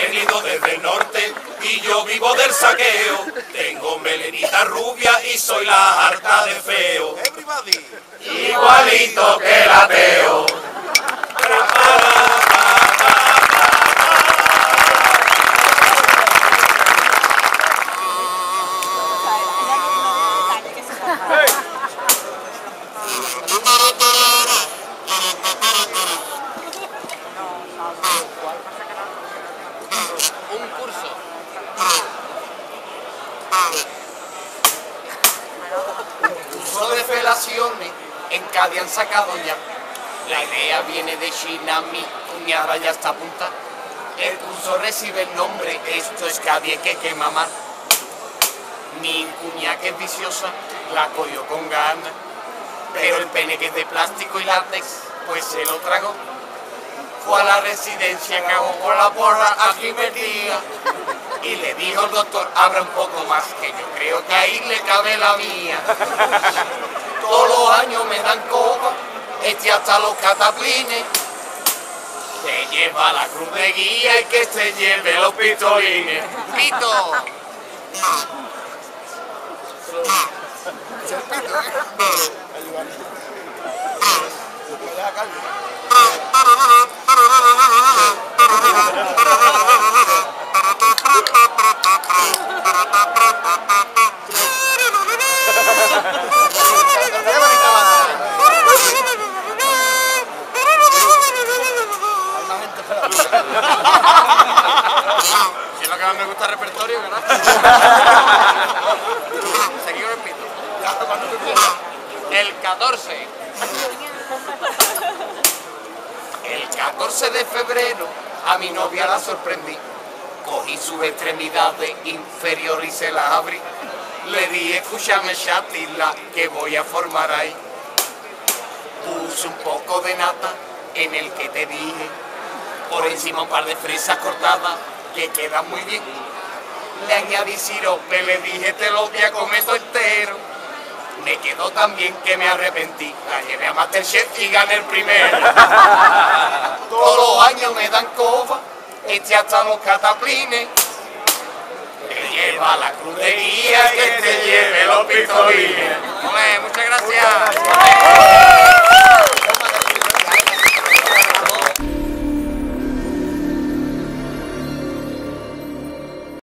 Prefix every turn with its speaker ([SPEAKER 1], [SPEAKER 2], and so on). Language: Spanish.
[SPEAKER 1] venido desde el norte y yo vivo del saqueo. Tengo melenita rubia y soy la harta de feo. Igualito que el ateo.
[SPEAKER 2] Un curso. Curso de felaciones en Cádiz han sacado ya. La idea viene de China, mi cuñada ya está apuntada. El curso recibe el nombre, esto es Cádiz que mamar. Mi cuñada que es viciosa, la cogió con ganas. Pero el pene que es de plástico y látex, pues se lo tragó. Fue a la residencia, cagó con la porra aquí metida. Y le dijo el doctor, abra un poco más, que yo creo que ahí le cabe la mía. Todos los años me dan copa, hasta los cataplines. Se lleva la cruz de guía y que se lleve los pistolines. ¡Pito! Si es lo que más me gusta el repertorio, ¿verdad? Seguimos el pito. El 14. El 14 de febrero a mi novia la sorprendí. Cogí sus extremidades inferiores y se las abrí. Le dije, escúchame chatila, que voy a formar ahí. Puse un poco de nata en el que te dije. Por encima un par de fresas cortadas que quedan muy bien. Le añadí sirope, le dije, te lo voy a comer todo entero. Me quedó tan bien que me arrepentí. La llevé a Masterchef y gané el primero. Todos los años me dan coba, hasta los cataplines. Te lleva la cruz de guía, que te lleve los pistolines. Muchas gracias.